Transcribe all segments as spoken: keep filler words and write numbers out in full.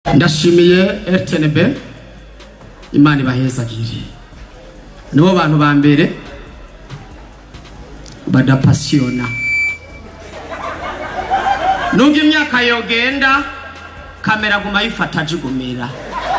ndashimiye R T N B Imana ibahezagire nibo bantu ba mbere badapasiona nubwo imyaka yogenda kamera guma yifata jigumira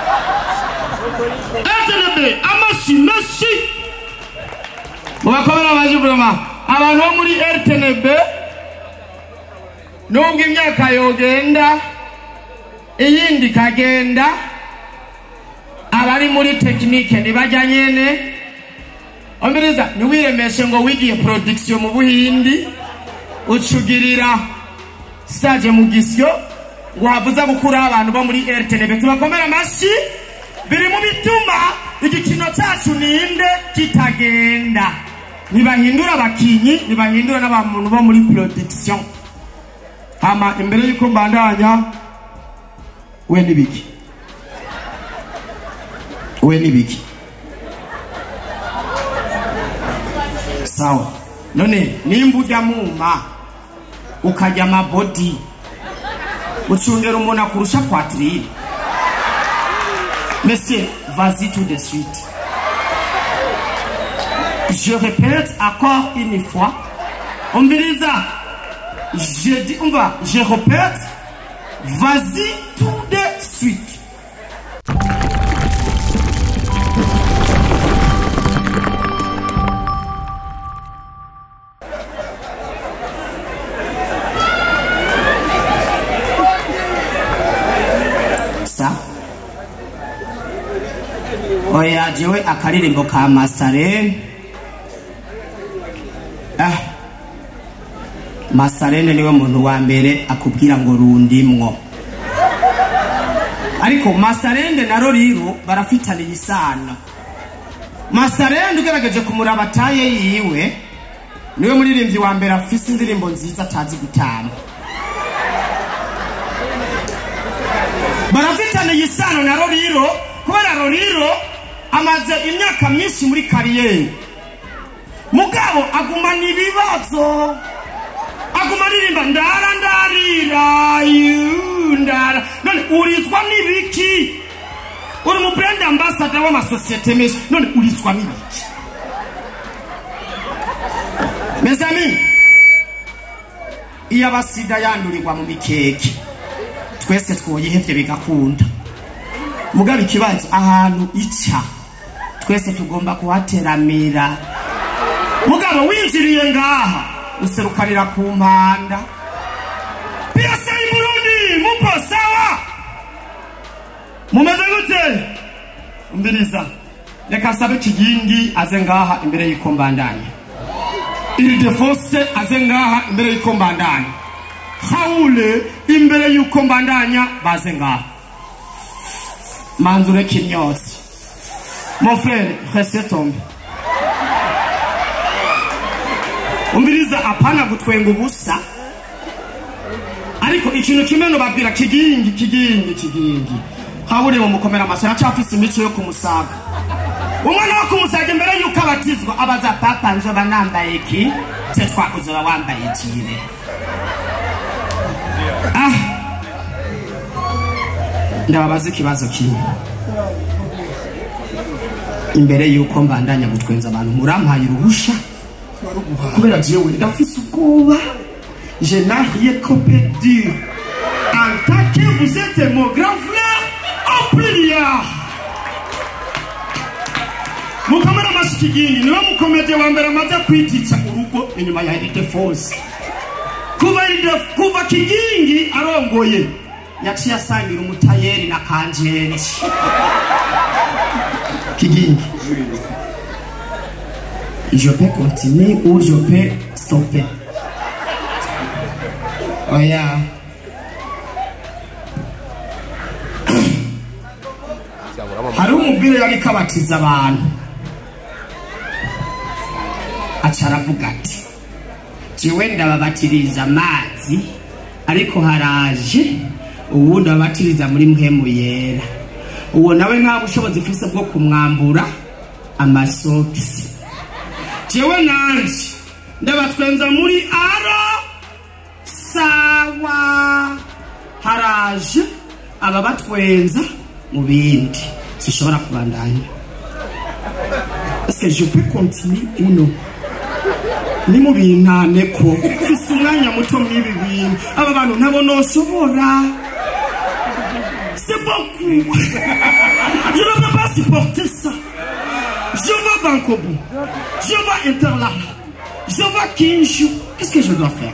R T N B amasi masi mubakomera bajiburama abantu bo muri R T N B nubwo imyaka yogenda iyindi kagenda abari muri tekinike nibajya nyene ombiriza niwiremeshe ngo wigiye production mu Buhindi ucugirira stage mu gisyo ngo havuza gukura abantu bo muri R T N B tubakomera amashi biri mu bituma igikino cyacu ninde kitagenda nibahindura abakinyi nibahindura n'abantu bo muri production hama imbere yuko mbandanya we nibiki we nibiki sawa none nimbuja muma ukajya mabodi ucundera umuntu akurusha poitrine monsieur vas-y tout de suite je répète encore une fois on me dit ça je dis on va je répète vas-y tout de suite. Ça oya jewe akaririmbo ka Masarene ah Masarene niwe muntu wa mbere akubwira ngo rundimwo ariko Masarene na Roriro barafitaniye isano Masarene ugerageje kumuraba taye yiwe niwe muririmbyi wa mbere afise indirimbo nziza atazi gutamba barafitaniye isano na Roriro kubera Roriro amaze imyaka myinshi muri kariyeri mugabo agumana ibibazo aguma ririmba ndara ndarira yundara none urizwa nibiki uri mu brand ambassador wa societe mesh none urizwa nibiki mes amis iya basida yandurirwa mu mikeke twese twoyihevye bigakunda mugabe kibanza ahantu ica twese tugomba kuhateramira mugabo winjiriye ngaha userukanira ku mpanda Piasa Burundi mupo sawa mumeze gute umbiriza reka sabe Kigingi aze ngaha imbere y'ikombandanya iri defose aze ngaha imbere y'ikombandanya haule imbere y'ikombandanya baze ngaha manzure kinyotsi mon frère reste tombe umbiriza apana gutwenga ubusa ariko ikintu kimwe no babwira Kigingi Kigingi Kigingi habure mu mukomera amasara cyafise imico yo kumusaga umwana wo kumusaga imbere yuko abatizwa abaza papa nzoba nambaye iki te twakuzoba wambaye ikire ah ndababaza ikibazo kimwe imbere yuko mbandanya gutwenza abantu murampaye uruhusha kubera jewe ndafise ubwoba je n'ai rien compris dire en tant que vous êtes mon grand frère en prière mukamera mashikigini niwe mukomede wa mbere amaze kwititsa urugo inyuma ya iri defense kuba iri kuva Kigingi arongoye yaciye asangira umutayeri na kanjeri Kigingi je peux continuer ou je peux stopper. Oh yeah. Hari umubwire yari kabatiza abantu acaravuga ati jewe ndababatiriza amazi ariko haraje uwundi abatiriza muri mpemu yera uwo nawe nta bushobozi ufise bwo kumwambura amasokisi jewe nanje ndabatwenza muri aro sawa haraje aba batwenza mu bindi sishobora kubandanya. Est-ce que je peux continuer ou non? Ni mu bintane ko fise umwanya muto mwibi bintu aba bantu nabo noshobora. C'est beaucoup. Je ne peux pas supporter ça. Je veux Bankobu. Je veux Interlac. Je veux Kigingi. Qu'est-ce que je dois faire?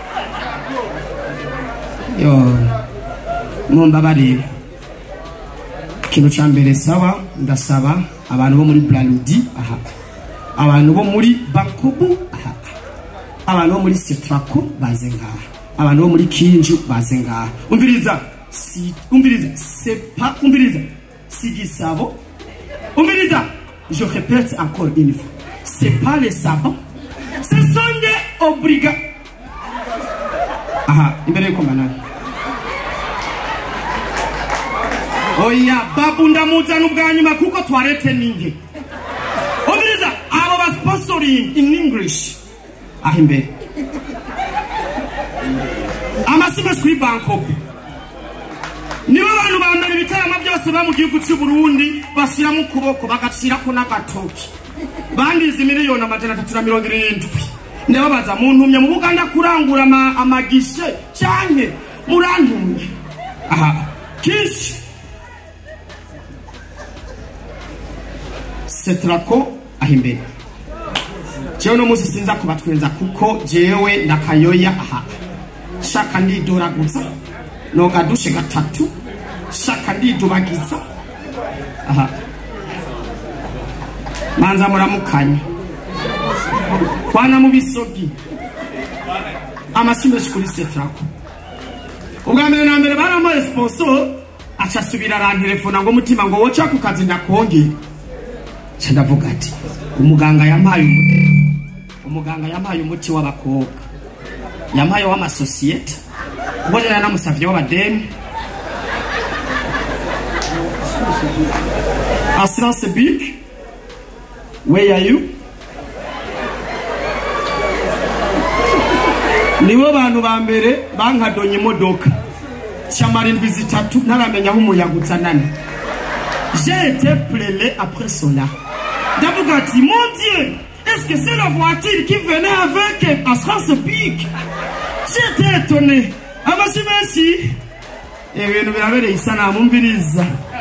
Yo, mon babari. Kino chambere sawa, ndasaba abantu bo muri Blaludi, aha. Abantu bo muri Bankobu, aha. Abantu bo muri Setrako bazenga. Abantu bo muri Kigingi bazenga. Umviriza, si umviriza, c'est pas umviriza. Si gisabo. Umviriza, je répète encore une fois. C'est pas les sabbats. Ce sont des obligats. Aha, imbere ko manana. Oya, babunda muzana ubwanyuma kuko twarete ninge. Umviriza, abo ba sponsoring in English. Aha imbere. Amasime kuri Bankobu. Nibo bantu bambere bitarama byose ba mu gihugu cy'u Burundi bashyira mu kuboko bagashira ko n'agatoki. Bandize miliyoni amajana atatu na mirongo irindwi. Nibo baza mu ntumye mu Buganda kurangura amagishe canke murantumye. Aha. Kish. Setrako ahimbere. Jewe no musi sinza kubatwenza kuko jewe ndakayoya aha. Shaka ndidoragutsa. Noga dushe gatatu. Shaka ndidubagiza. Aha. Manza muramukanya. Kwana mu bisogi. Amasime kuri Setrako. Ubwa mbere na mbere baramuha sponsor aca subira ran telefona ngo mutima ngo woca ku kazi ndakonge. Ndavuga ati umuganga yampaye umuti. Umuganga yampaye umuti w'abakobwa. Yampaye w'ama societe. Ubwo na namusavye w'abademe. Assurance big. Where are you? Nibo bantu ba mbere bankadonye imodoka. Chamarindwi zitatu naramenya aho umuyagutsa nani. J'ai été plélé après cela. D'avoir dit, mon Dieu, est-ce que c'est la voiture qui venait avec assurance big? J'étais étonné. Ah, merci, merci. Et bien, nous avons dit ça dans mon village.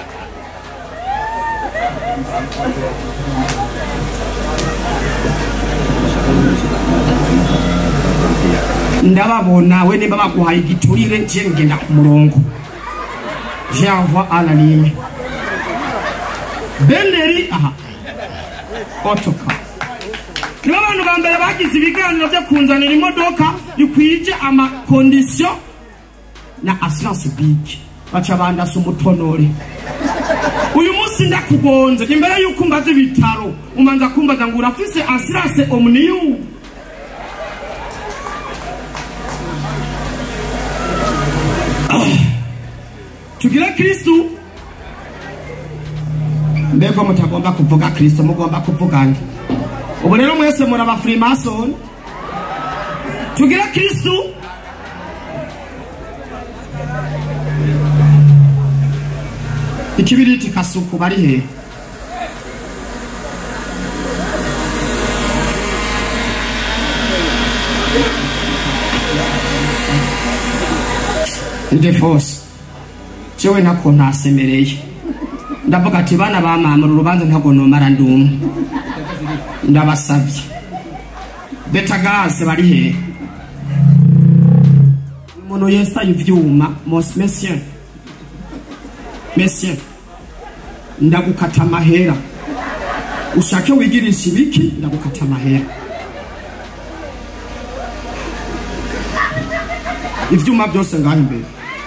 Ndababona we ne baba kuhaye giturire nje ngenda ku murongo. J'envoie à la ligne. Benderi aha. Otoka. Niba abantu bambere bagize ibiganiro byo kunzanira imodoka ikwije ama condition na assurance big. Bacha bandasa umutonore. Uyu munsi ndakugonze imbere yuko mbaze bitaro umanza kumbaza ngo urafise assurance omniu. Tugira Kristo. Mbego mutagomba kuvuga Kristo mugomba kuvuga nge. Ubu rero mwese muri aba Freemason. Tugira Kristo. Ikibiriti kasuku bari he. Inde force. Jewe nako nasemereye. Ndavuga ati bana ba mama urubanza ntago nomara ndumwe. Ndabasavye. Betagase bari he. Umuntu yesa ivyuma, mos monsieur. Monsieur. Ndagukata amahera. Ushake wigirisha ibiki ndagukata amahera. Ivyuma byose ngaho imbere.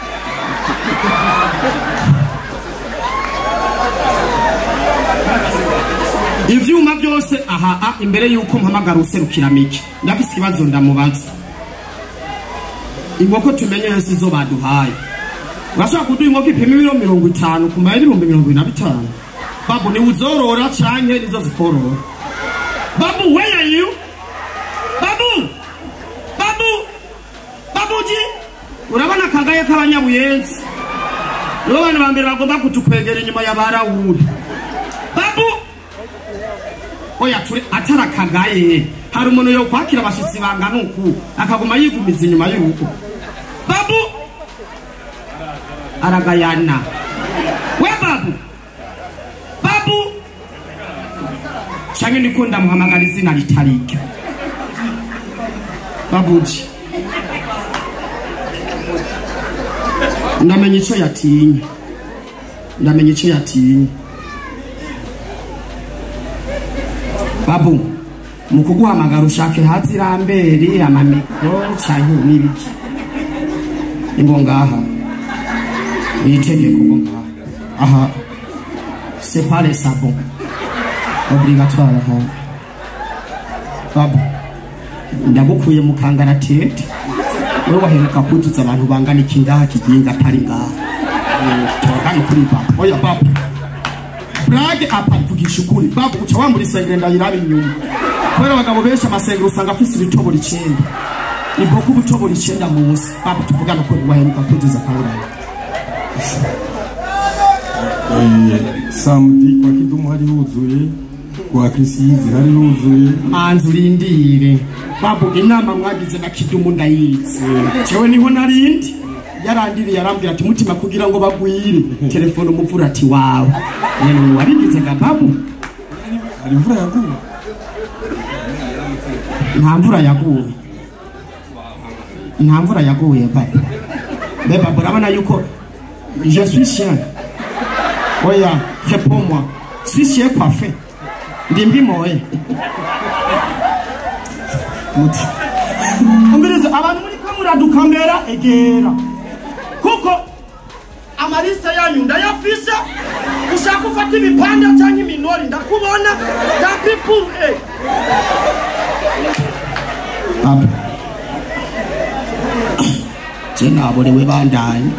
Ivyuma byose aha imbere yuko mpamagara userukira miki. Ndafise ikibazo ndamubaza. Ingoko tumenye yose zo baduhaye. Urashaka kuduha ingoko ipima ibiro mirongo itanu kumara ibihumbi mirongo ine na bitanu. Babu ni uzorora canke nizo zikorora. Babu, where are you? Babu! Babu! Babuji! Urabona kagaye k'abanyabuyenzi. nibo bantu bambere bagomba kutukwegera inyuma ya barawuri babu oya turi atarakagaye hari umuntu yo kwakira abashitsi bangana uku akaguma yigumiza inyuma y'urugo babu aragayana we babu babu canke ndiko ndamuhamagara izina ritarika babuji ndamenye ico yatinye ndamenye ico yatinye babu mukuguhamagara ushake hasi rambere amamikro canke n'ibiki ingo ngaha itegeko ngo ngaha aha c'est pas les savons obligatoire aha babu ndagukuye mu kangaratete wewe waheruka kutuza abantu bangana iki ngaha Kigingi atari ngaha tokani kuri babu oya babu brage apa vugisha ukuri babu uca wambura isengero ndayiraba inyuma kubera abagabo benshi amasengero usanga afise ibitoboro icenda iboko ubutoboro icenda munsi babu tuvugana ko waheruka kutuza kangahe samedi kwa Kidumu hari huzuye kwa Krisizi hari huzuye manzi urindire babu inama mwagize na Kidumu ndayizi cewe niho narindi yarandiri yarambwira ati Mutima kugira ngo bagwire telefone umuvura ati wawe nene warigize ga babu hari mvura yaguye nta mvura yaguye nta mvura yaguye babu be babu urabona yuko je suis chien oya réponds-moi si chien coiffé ndimbi moye umbiriza abantu muri kamera dukamera egera kuko amarista yanyu ndayafise ushaka ufata ibipande cyangwa iminori ndakubona ndapipu eh aba jena aborewe bandanye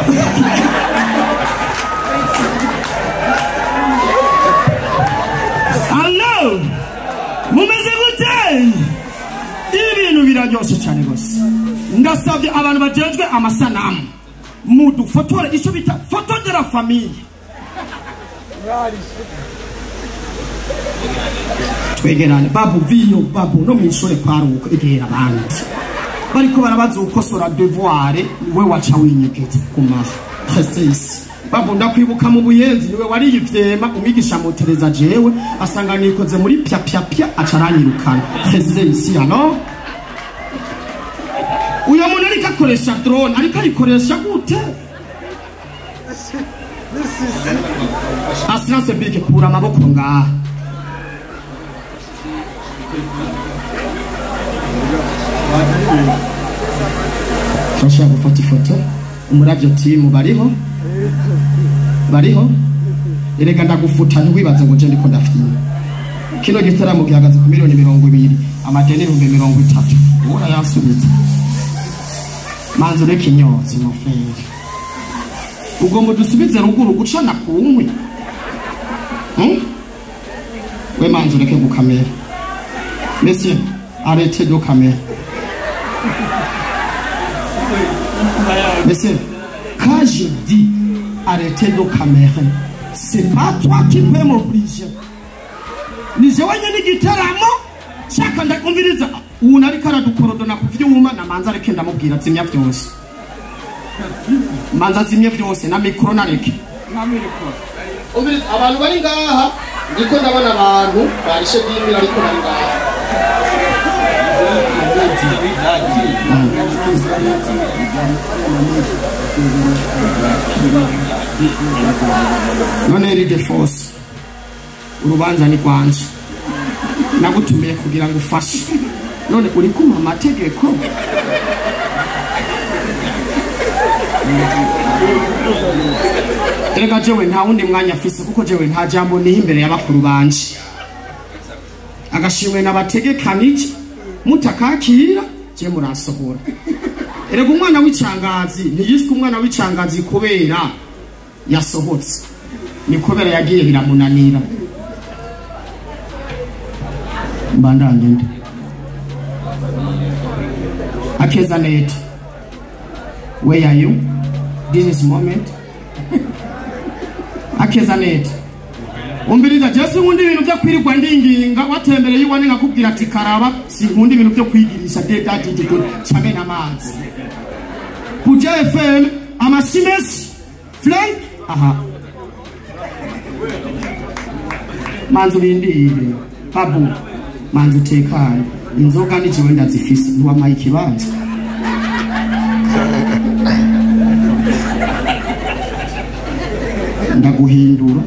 allo mumeze gute ibintu biraryoshe cyane gose ndasabye abantu bajejwe amasanamu mudu fotore ico bita foto de la famille twegerane babu vino babu no mwishore kwaruka egera abandi bariko barabaza ukosora devoir we waca winyegeza kumaha Ufise babu ndakwibuka mu buyenzi niwe wari yivyema umwigisha motereza jewe asanga nikoze muri pya pya pya acaranyirukana Ufise ano uyo muntu ariko akoresha drone ariko ayikoresha gute asirase bike kura amaboko ngaha fasha gufata ifoto umuravyo team bariho bariho erega ndagufuta ntiwibaze ngo je ndiko ndafyina kino gitaramo gihagaze ku miliyoni mirongo ibiri amadeni ibihumbi mirongo itatu ura yasubiza manzo reka inyotsi mufere ugomba dusubize ruguru gucana kunkwi hmm? we manzo reke gukamera monsieur arrêtez de caméra monsieur quand je dis arrêtez de caméra c'est pas toi qui peux m'obliger nije wanyene gitaramo shaka ndakumviriza ubu nari karadukorodona kuvyuma na manza reke ndamubwira zimya byose manza zimye byose na mikro nareke na mikro umviriza abantu bari ngaha ndiko ndabona abantu barishe bimira ariko bari ngaha none iri de force urubanza ni kwanje nagutumiye kugira ngo ufashe none uri kuma amategeko erega jewe nta wundi mwanya afise kuko jewe nta jambo ni imbere y'abakuru banje agashimwe n'abategekanije mutakakira je murasohora erega umwana w'icangazi ntiyiswe umwana w'icangazi kubera yasohotse ni kubera yagiye biramunanira mbandanye nde akeza net where are you this is moment akeza neta umbiriza Jesse ngundi ibintu byo kwirirwa ndinginga watembereye iwane ngakubwira ati karaba sinkundi ibintu byo kwigirisha de dati de cyane namanzi Buja F M amasimes flank aha manzu bindire babu manzu tekanye inzoga nijiwe ndazifise nwa Mike banze ndaguhindura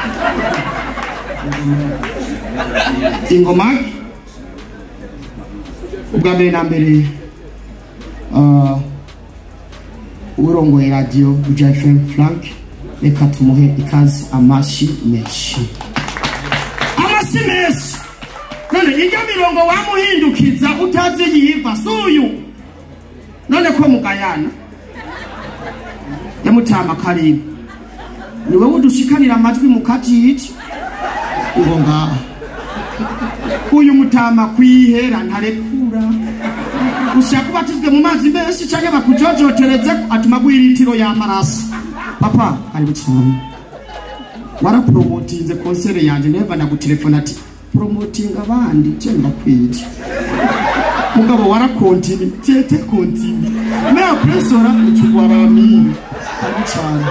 ingoma ubwa mbere na mbere uh, urongoye radio Buja F M Frank reka tumuhe ikaze amashi menshi amasi menshi none ijya mirongo wamuhindukiza utazi yiva suyu none ko mugayana yamutama karibu niwe udushikanira amajwi mukajiji uwo ngaha uyu mutama kwihera ntarekura ushaka batizwe mu mazi menshi cyane bakujojotereze atuma gw'iritiro y'amaraso papa ari bucyane wara promotinze concert yanje neva ndagutelefona ati promoting abandi cyenda kwije mugabo wara continue tete continue me apressora uchubara mimi ari cyane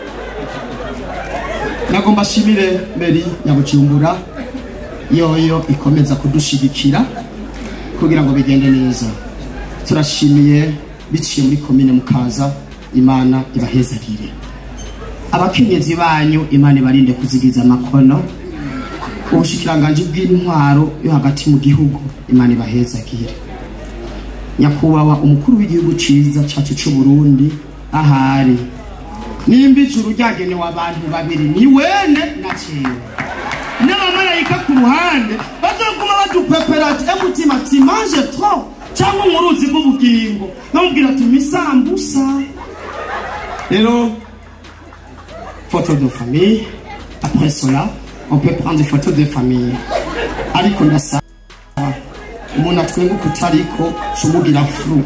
nagomba shimire Meri yabucumbura yoyo ikomeza kudushigikira kugira ngo bigende neza turashimiye biciye muri komine mukaza Imana ibahezagire abakenyezi banyu Imana ibarinde kuzigiza amakono ubushikiranganje bw'intwaro yo hagati mu gihugu Imana ibahezagire nyakubawa umukuru w'igihugu ciza cyacu cy'u Burundi ahari nimba ijuru ryagenewe abantu babiri ni wene na cyewe n'abamarayika ku ruhande bazoguma badupepera ati emutima ati mange trop cyangwa umuruzi rw'ubugingo bamubwira ati misambusa rero photo de famille après cela on peut prendre des photos de famille ariko ndasa umuntu atwenga kutariko cumugira fru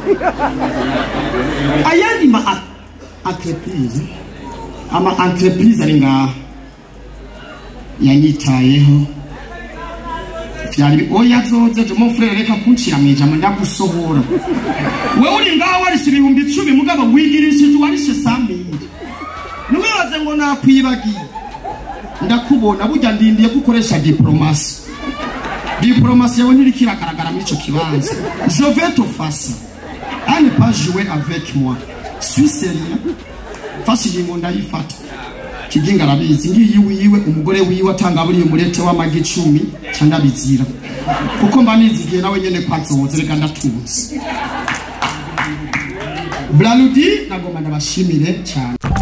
ayandi ma entreprise ama entreprise ari nga yanyitayeho vyari oya zoze je mon frère reka kuncira mwijamo ndagusohora we uri ngaho ari ibihumbi icumi mugabo wigirishije warishe samiri nubibaze ngo nakwibagiye ndakubona burya ndindiye gukoresha diplomasi diplomasi yawe ntiri kiragaragara muri ico kibanza je vais te face à ne pas jouer avec moi suis sérieux fashiye ngo ndayifata Kigingi arabizi ngiyi wiwe umugore wiwe atanga buri umurete w'amagi icumi cyandabizira kuko mba nizigiye nawe nyene kwatsoze reka ndatunze Blaludi nagoma ndabashimire cyane